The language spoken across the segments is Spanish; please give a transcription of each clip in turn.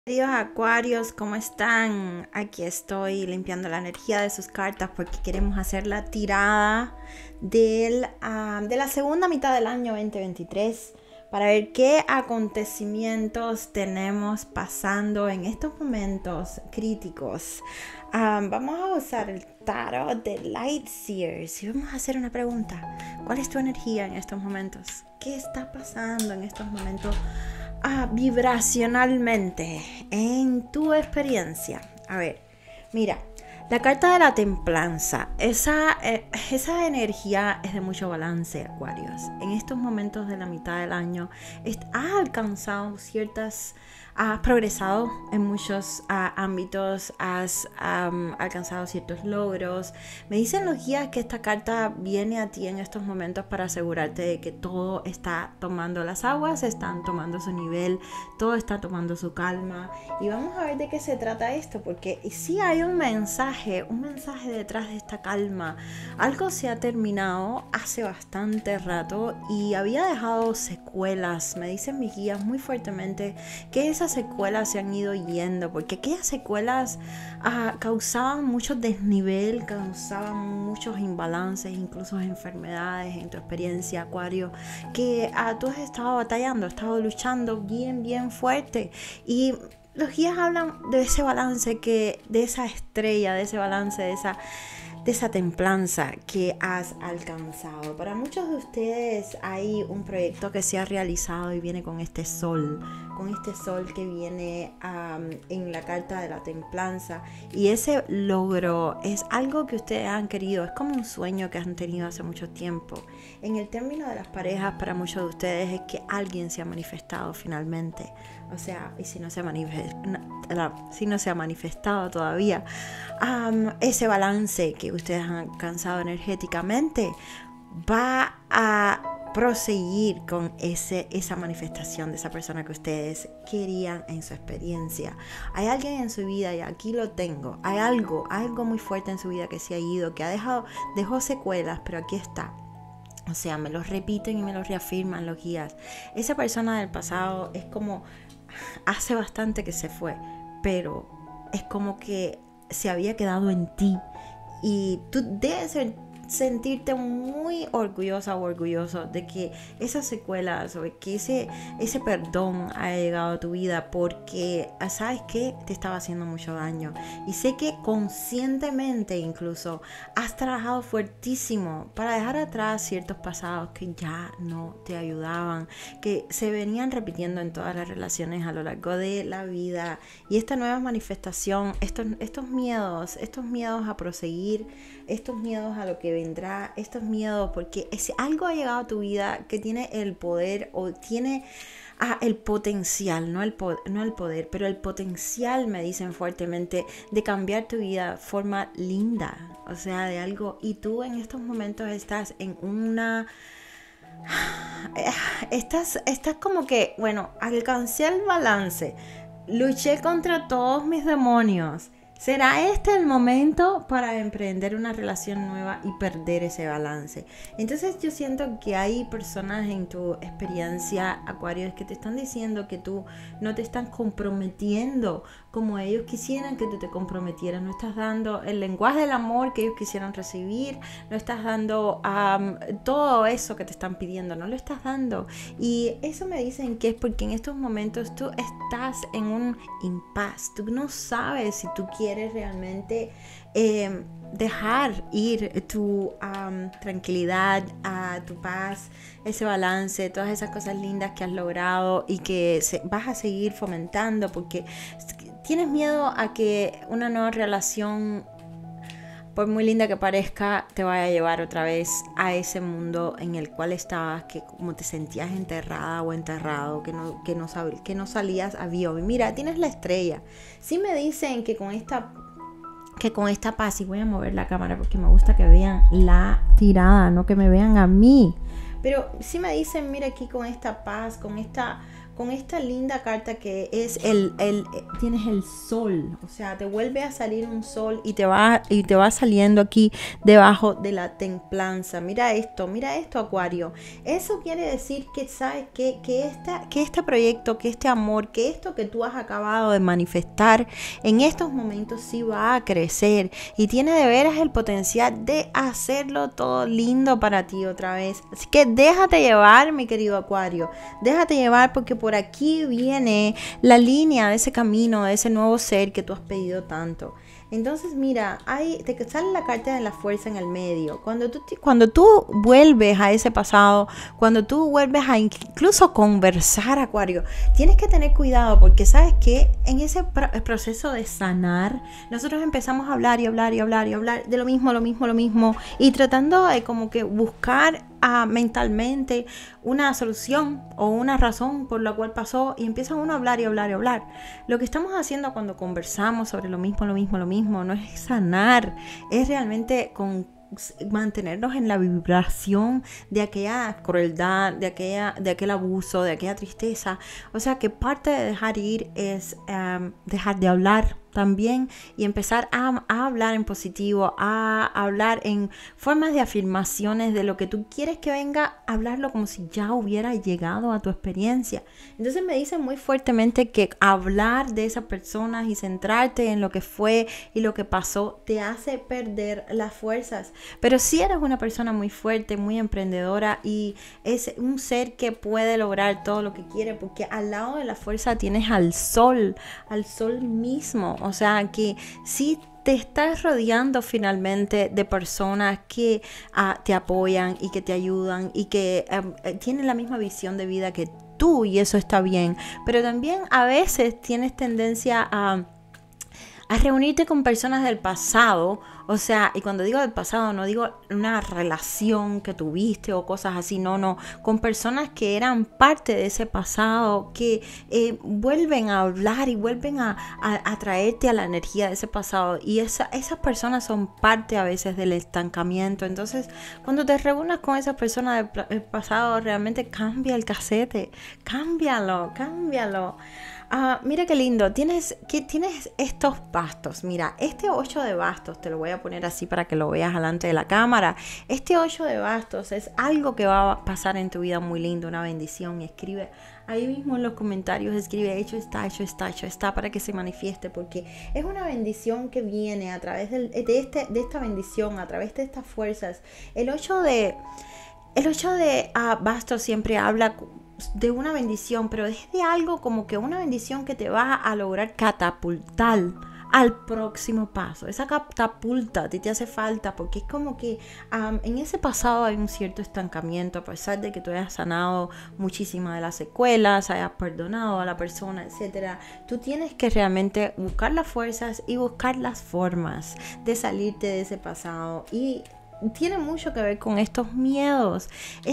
Queridos acuarios, ¿cómo están? Aquí estoy limpiando la energía de sus cartas porque queremos hacer la tirada de la segunda mitad del año 2023 para ver qué acontecimientos tenemos pasando en estos momentos críticos. Vamos a usar el tarot de Lightseers y vamos a hacer una pregunta. ¿Cuál es tu energía en estos momentos? ¿Qué está pasando en estos momentos? Vibracionalmente en tu experiencia. A ver, mira, la carta de la templanza, esa energía es de mucho balance, Acuarios. En estos momentos de la mitad del año has alcanzado has progresado en muchos ámbitos, has alcanzado ciertos logros. Me dicen los guías que esta carta viene a ti en estos momentos para asegurarte de que todo está tomando las aguas, están tomando su nivel, todo está tomando su calma. Y vamos a ver de qué se trata esto, porque sí hay un mensaje detrás de esta calma. Algo se ha terminado hace bastante rato y había dejado secuelas. Me dicen mis guías muy fuertemente que esas secuelas se han ido yendo, porque aquellas secuelas causaban mucho desnivel, causaban muchos imbalances, incluso enfermedades en tu experiencia, Acuario, que tú has estado batallando, has estado luchando bien fuerte. Y los guías hablan de ese balance, de esa estrella, de ese balance, de esa templanza que has alcanzado. Para muchos de ustedes hay un proyecto que se ha realizado y viene con este sol que viene en la carta de la templanza, y ese logro es algo que ustedes han querido, es como un sueño que han tenido hace mucho tiempo. En el término de las parejas, para muchos de ustedes es que alguien se ha manifestado finalmente, o sea, y si no se ha manifestado todavía, ese balance que ustedes han alcanzado energéticamente va a proseguir con esa manifestación de esa persona que ustedes querían en su experiencia. Hay alguien en su vida, y aquí lo tengo, hay algo muy fuerte en su vida que se ha ido, que dejó secuelas, pero aquí está. O sea, me lo repiten y me lo reafirman los guías. Esa persona del pasado es como hace bastante que se fue, pero es como que se había quedado en ti, y tú debes sentirte muy orgullosa o orgulloso de que esas secuelas o de que ese perdón haya llegado a tu vida, porque sabes que te estaba haciendo mucho daño, y sé que conscientemente incluso has trabajado fuertísimo para dejar atrás ciertos pasados que ya no te ayudaban, que se venían repitiendo en todas las relaciones a lo largo de la vida. Y esta nueva manifestación, estos miedos a proseguir, estos miedos a lo que vendrá, estos miedos porque algo ha llegado a tu vida que tiene el poder, o tiene el potencial, no el poder, pero el potencial, me dicen fuertemente, de cambiar tu vida de forma linda, o sea, de algo. Y tú en estos momentos estás en estás como que, bueno, alcancé el balance, luché contra todos mis demonios. ¿Será este el momento para emprender una relación nueva y perder ese balance? Entonces yo siento que hay personas en tu experiencia, Acuario, que te están diciendo que tú no te estás comprometiendo como ellos quisieran que tú te comprometieras. No estás dando el lenguaje del amor que ellos quisieran recibir. No estás dando todo eso que te están pidiendo. No lo estás dando. Y eso me dicen que es porque en estos momentos tú estás en un impasse. Tú no sabes si tú quieres realmente dejar ir tu tranquilidad, tu paz, ese balance, todas esas cosas lindas que has logrado y que vas a seguir fomentando, porque tienes miedo a que una nueva relación, por muy linda que parezca, te vaya a llevar otra vez a ese mundo en el cual estabas, que como te sentías enterrada o enterrado, que no salías a vivo. Y mira, tienes la estrella. Sí me dicen que con esta paz, y voy a mover la cámara porque me gusta que vean la tirada, no que me vean a mí, pero sí me dicen, mira, aquí con esta paz, con con esta linda carta que es tienes el sol, o sea, te vuelve a salir un sol y te va saliendo aquí debajo de la templanza. Mira esto, Acuario. Eso quiere decir que sabes que este proyecto, que este amor, que esto que tú has acabado de manifestar en estos momentos sí va a crecer y tiene de veras el potencial de hacerlo todo lindo para ti otra vez. Así que déjate llevar, mi querido Acuario, déjate llevar, porque por aquí viene la línea de ese camino, de ese nuevo ser que tú has pedido tanto. Entonces mira, te sale la carta de la fuerza en el medio. Cuando tú vuelves a ese pasado, cuando tú vuelves a incluso conversar, Acuario, tienes que tener cuidado, porque sabes que en ese proceso de sanar, nosotros empezamos a hablar y hablar y hablar y hablar de lo mismo, y tratando de como que buscar mentalmente una solución o una razón por la cual pasó, y empieza uno a hablar y hablar y hablar. Lo que estamos haciendo cuando conversamos sobre lo mismo, no es sanar, es realmente mantenernos en la vibración de aquella crueldad, de aquel abuso, de aquella tristeza. O sea que parte de dejar ir es dejar de hablar también y empezar a hablar en positivo, a hablar en formas de afirmaciones de lo que tú quieres que venga, hablarlo como si ya hubiera llegado a tu experiencia. Entonces me dicen muy fuertemente que hablar de esas personas y centrarte en lo que fue y lo que pasó te hace perder las fuerzas. Pero si eres una persona muy fuerte, muy emprendedora, y es un ser que puede lograr todo lo que quiere, porque al lado de la fuerza tienes al sol mismo. O sea que si te estás rodeando finalmente de personas que te apoyan y que te ayudan y que tienen la misma visión de vida que tú, y eso está bien. Pero también a veces tienes tendencia a reunirte con personas del pasado. O sea, y cuando digo del pasado, no digo una relación que tuviste o cosas así, no, con personas que eran parte de ese pasado, que vuelven a hablar y vuelven a traerte a la energía de ese pasado, y esas personas son parte a veces del estancamiento. Entonces, cuando te reúnas con esas personas del pasado, realmente cambia el casete, cámbialo. Mira qué lindo, tienes estos bastos. Mira, este 8 de bastos, te lo voy a poner así para que lo veas delante de la cámara. Este 8 de bastos es algo que va a pasar en tu vida muy lindo, una bendición. Y escribe ahí mismo en los comentarios, escribe hecho está, para que se manifieste, porque es una bendición que viene a través de esta bendición, a través de estas fuerzas. El 8 de bastos siempre habla de una bendición, pero es de algo como que una bendición que te va a lograr catapultar al próximo paso. Esa catapulta a ti te hace falta, porque es como que en ese pasado hay un cierto estancamiento, a pesar de que tú hayas sanado muchísimas de las secuelas, hayas perdonado a la persona, etcétera. Tú tienes que realmente buscar las fuerzas y buscar las formas de salirte de ese pasado, y tiene mucho que ver con estos miedos,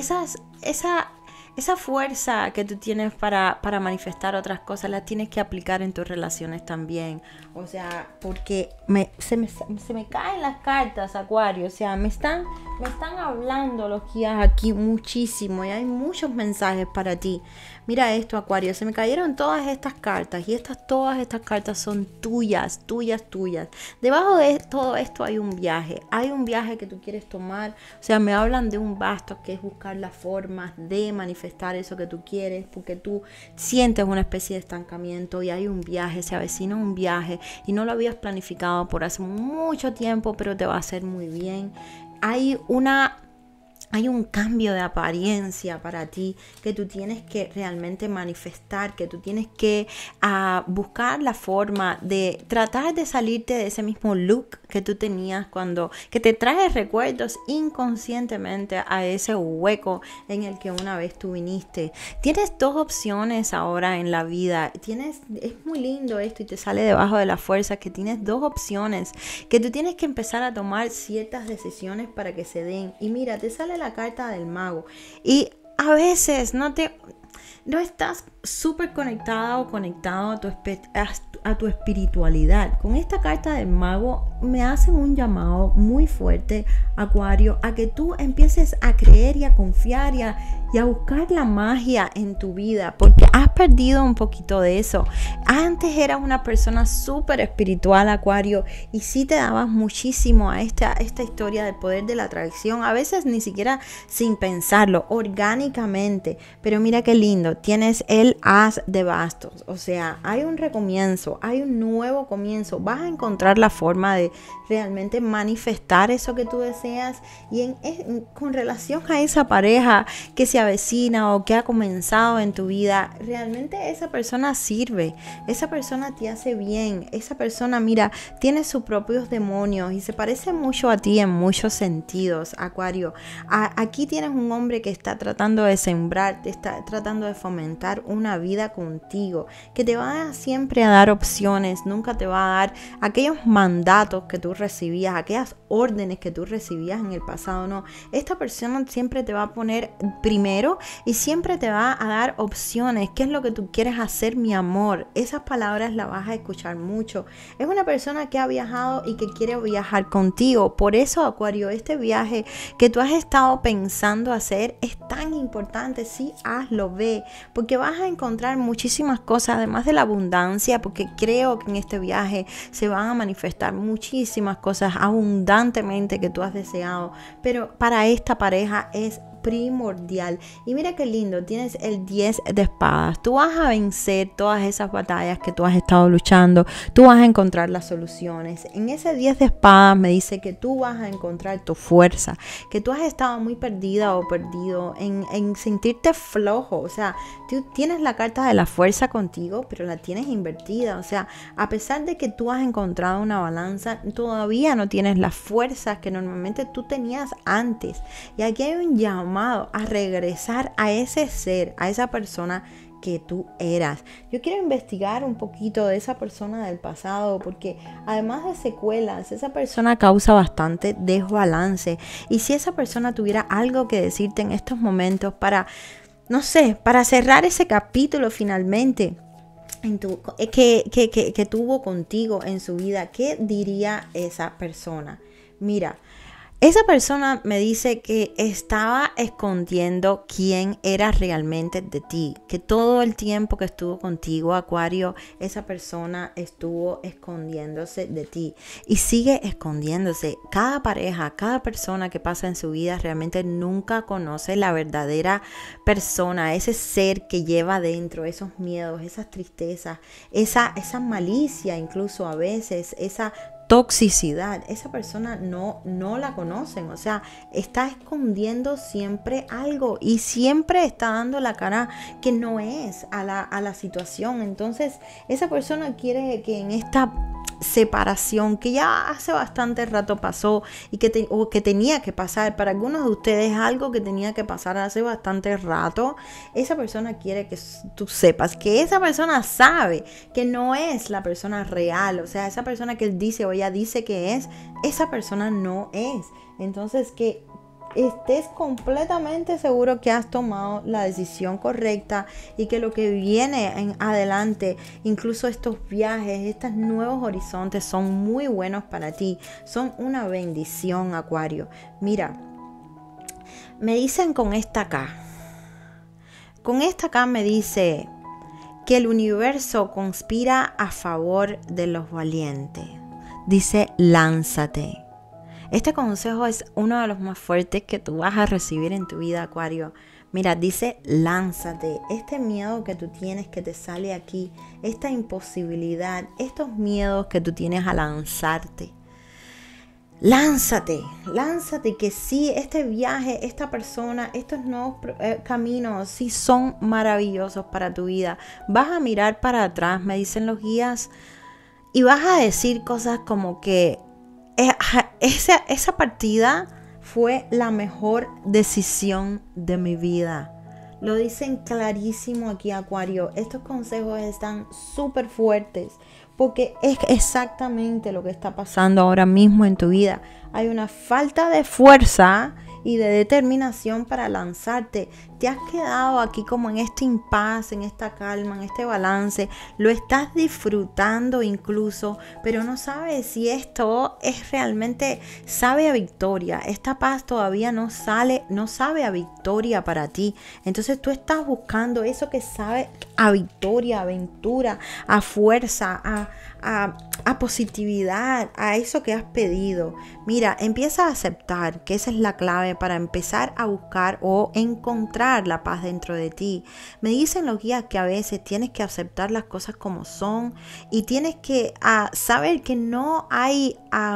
esa fuerza que tú tienes para manifestar otras cosas, la tienes que aplicar en tus relaciones también. O sea, porque se me caen las cartas, Acuario. O sea, me están hablando los guías aquí muchísimo, y hay muchos mensajes para ti. Mira esto, Acuario, se me cayeron todas estas cartas, y todas estas cartas son tuyas. Debajo de todo esto hay un viaje que tú quieres tomar. O sea, me hablan de un basto, que es buscar las formas de manifestar eso que tú quieres, porque tú sientes una especie de estancamiento, y hay un viaje, se avecina un viaje, y no lo habías planificado por hace mucho tiempo, pero te va a hacer muy bien. Hay un cambio de apariencia para ti que tú tienes que realmente manifestar, que tú tienes que buscar la forma de tratar de salirte de ese mismo look que tú tenías que te trae recuerdos inconscientemente a ese hueco en el que una vez tú viniste. Tienes dos opciones ahora en la vida. Es muy lindo esto, y te sale debajo de la fuerza que tienes dos opciones, que tú tienes que empezar a tomar ciertas decisiones para que se den. Y mira, te sale la carta del mago, y a veces no estás súper conectada o conectado a tu espiritualidad. Con esta carta del mago me hacen un llamado muy fuerte, Acuario, a que tú empieces a creer y a confiar y a buscar la magia en tu vida, porque has perdido un poquito de eso. Antes eras una persona súper espiritual, Acuario, y sí te dabas muchísimo a esta historia del poder de la atracción, a veces ni siquiera sin pensarlo, orgánicamente. Pero mira qué lindo, tienes el as de bastos, o sea, hay un recomienzo, hay un nuevo comienzo, vas a encontrar la forma de realmente manifestar eso que tú deseas. Y con relación a esa pareja que se avecina o que ha comenzado en tu vida, realmente esa persona sirve, esa persona te hace bien, esa persona, mira, tiene sus propios demonios y se parece mucho a ti en muchos sentidos, Acuario. Aquí tienes un hombre que está tratando de sembrar, te está tratando de fomentar una vida contigo, que te va siempre a dar opciones, nunca te va a dar aquellos mandatos que tú recibías, aquellas órdenes que tú recibías en el pasado. No, esta persona siempre te va a poner primero y siempre te va a dar opciones. ¿Qué es lo que tú quieres hacer, mi amor? Esas palabras las vas a escuchar mucho. Es una persona que ha viajado y que quiere viajar contigo. Por eso, Acuario, este viaje que tú has estado pensando hacer es tan importante. Sí, hazlo, ve, porque vas a encontrar muchísimas cosas, además de la abundancia, porque creo que en este viaje se van a manifestar muchísimas cosas abundantemente que tú has deseado, pero para esta pareja es primordial. Y mira qué lindo, tienes el 10 de espadas. Tú vas a vencer todas esas batallas que tú has estado luchando, tú vas a encontrar las soluciones. En ese 10 de espadas me dice que tú vas a encontrar tu fuerza, que tú has estado muy perdida o perdido en sentirte flojo. O sea, tú tienes la carta de la fuerza contigo, pero la tienes invertida. O sea, a pesar de que tú has encontrado una balanza, todavía no tienes las fuerzas que normalmente tú tenías antes. Y aquí hay un llamado a regresar a ese ser, a esa persona que tú eras. Yo quiero investigar un poquito de esa persona del pasado, porque además de secuelas, esa persona causa bastante desbalance. Y si esa persona tuviera algo que decirte en estos momentos para, no sé, para cerrar ese capítulo finalmente que tuvo contigo en su vida, ¿qué diría esa persona? Mira, esa persona me dice que estaba escondiendo quién era realmente de ti, que todo el tiempo que estuvo contigo, Acuario, esa persona estuvo escondiéndose de ti y sigue escondiéndose. Cada pareja, cada persona que pasa en su vida realmente nunca conoce la verdadera persona, ese ser que lleva adentro, esos miedos, esas tristezas, esa malicia incluso a veces, esa toxicidad. Esa persona no la conocen, o sea, está escondiendo siempre algo y siempre está dando la cara que no es a la situación. Entonces esa persona quiere que en esta separación que ya hace bastante rato pasó y que tenía que pasar, para algunos de ustedes algo que tenía que pasar hace bastante rato, esa persona quiere que tú sepas que esa persona sabe que no es la persona real. O sea, esa persona que él dice o ella dice que es, esa persona no es. Entonces, que estés completamente seguro que has tomado la decisión correcta y que lo que viene en adelante, incluso estos viajes, estos nuevos horizontes, son muy buenos para ti, son una bendición, Acuario. Mira, me dicen con esta acá me dice que el universo conspira a favor de los valientes. Dice, lánzate. Este consejo es uno de los más fuertes que tú vas a recibir en tu vida, Acuario. Mira, dice, lánzate. Este miedo que tú tienes que te sale aquí, esta imposibilidad, estos miedos que tú tienes a lanzarte. Lánzate, que sí, este viaje, esta persona, estos nuevos caminos, sí son maravillosos para tu vida. Vas a mirar para atrás, me dicen los guías, y vas a decir cosas como que esa partida fue la mejor decisión de mi vida. Lo dicen clarísimo aquí, Acuario. Estos consejos están súper fuertes porque es exactamente lo que está pasando ahora mismo en tu vida. Hay una falta de fuerza y de determinación para lanzarte. te has quedado aquí como en este impasse, en esta calma, en este balance, lo estás disfrutando incluso, pero no sabes si esto es realmente, sabe a victoria. Esta paz todavía no sabe a victoria para ti. Entonces tú estás buscando eso que sabe a victoria, a aventura, a fuerza, a positividad, a eso que has pedido. Mira, empieza a aceptar que esa es la clave para empezar a buscar o encontrar la paz dentro de ti. Me dicen los guías que a veces tienes que aceptar las cosas como son y tienes que saber que no hay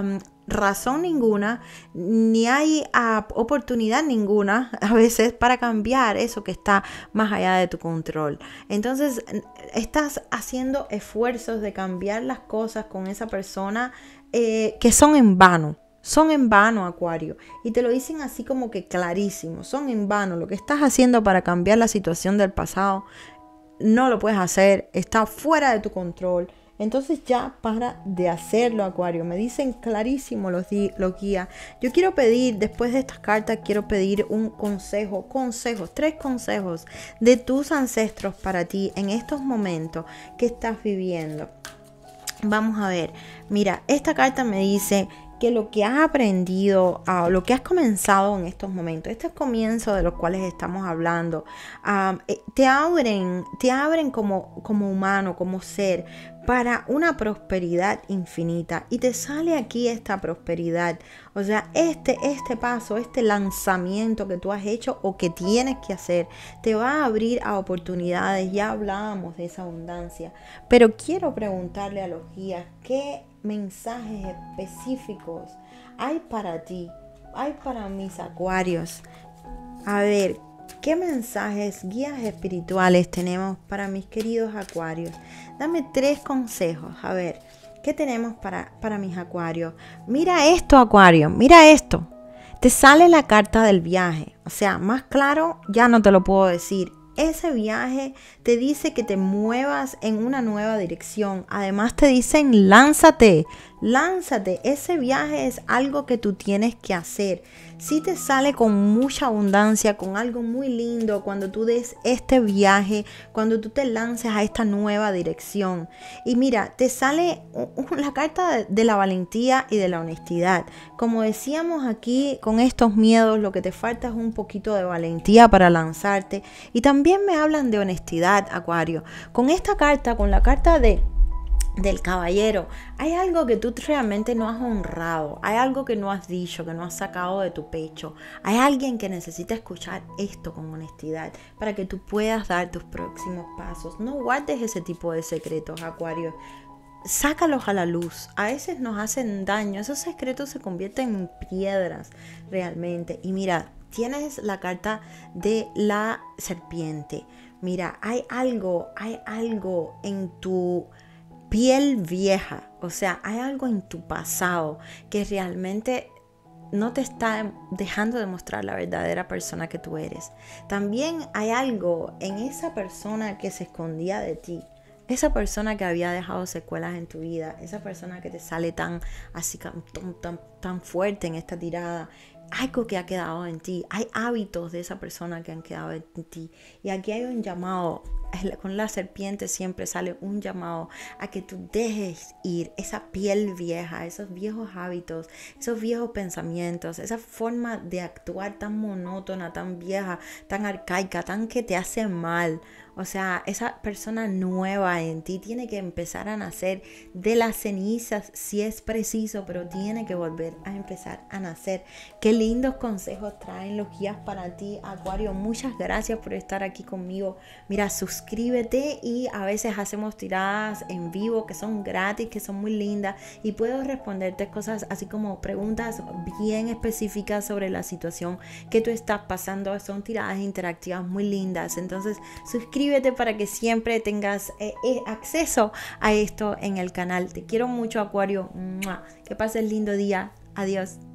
razón ninguna, ni hay oportunidad ninguna a veces para cambiar eso que está más allá de tu control. Entonces estás haciendo esfuerzos de cambiar las cosas con esa persona que son en vano. Son en vano, Acuario, y te lo dicen así como que clarísimo, son en vano. Lo que estás haciendo para cambiar la situación del pasado no lo puedes hacer, está fuera de tu control. Entonces ya para de hacerlo, Acuario. Me dicen clarísimo los guías. Yo quiero pedir, después de estas cartas, quiero pedir un consejo, 3 consejos de tus ancestros para ti en estos momentos que estás viviendo. Vamos a ver, mira, esta carta me dice que lo que has aprendido, lo que has comenzado en estos momentos, estos comienzos de los cuales estamos hablando, te abren como humano, como ser, para una prosperidad infinita. Y te sale aquí esta prosperidad. O sea, este paso, este lanzamiento que tú has hecho o que tienes que hacer, te va a abrir a oportunidades. Ya hablábamos de esa abundancia. Pero quiero preguntarle a los guías, ¿qué mensajes específicos hay para ti? Hay para mis acuarios. A ver, ¿qué mensajes, guías espirituales tenemos para mis queridos acuarios? Dame 3 consejos. A ver, ¿qué tenemos para mis acuarios? Mira esto, Acuario, mira esto. Te sale la carta del viaje. O sea, más claro ya no te lo puedo decir. Ese viaje te dice que te muevas en una nueva dirección. Además te dicen lánzate. Ese viaje es algo que tú tienes que hacer. Si te sale con mucha abundancia, con algo muy lindo, cuando tú des este viaje, cuando tú te lances a esta nueva dirección. Y mira, te sale la carta de la valentía y de la honestidad. Como decíamos aquí, con estos miedos, lo que te falta es un poquito de valentía para lanzarte. Y también me hablan de honestidad, Acuario. Con esta carta, con la carta del caballero, hay algo que tú realmente no has honrado, hay algo que no has dicho, que no has sacado de tu pecho, hay alguien que necesita escuchar esto con honestidad para que tú puedas dar tus próximos pasos. No guardes ese tipo de secretos, Acuario. Sácalos a la luz. A veces nos hacen daño, esos secretos se convierten en piedras realmente. Y mira, tienes la carta de la serpiente. Mira, hay algo en tu piel vieja, o sea, hay algo en tu pasado que realmente no te está dejando demostrar la verdadera persona que tú eres. También hay algo en esa persona que se escondía de ti, esa persona que había dejado secuelas en tu vida, esa persona que te sale tan fuerte en esta tirada. Algo que ha quedado en ti, hay hábitos de esa persona que han quedado en ti. Y aquí hay un llamado, con la serpiente siempre sale un llamado a que tú dejes ir esa piel vieja, esos viejos hábitos, esos viejos pensamientos, esa forma de actuar tan monótona, tan vieja, tan arcaica, tan que te hace mal. O sea, esa persona nueva en ti tiene que empezar a nacer de las cenizas si es preciso, pero tiene que volver a empezar a nacer. Qué lindos consejos traen los guías para ti, Acuario. Muchas gracias por estar aquí conmigo. Mira, suscríbete y a veces hacemos tiradas en vivo que son gratis, que son muy lindas y puedo responderte cosas así como preguntas bien específicas sobre la situación que tú estás pasando. Son tiradas interactivas muy lindas. Entonces, suscríbete para que siempre tengas acceso a esto en el canal. Te quiero mucho, Acuario. ¡Mua! Que pases lindo día. Adiós.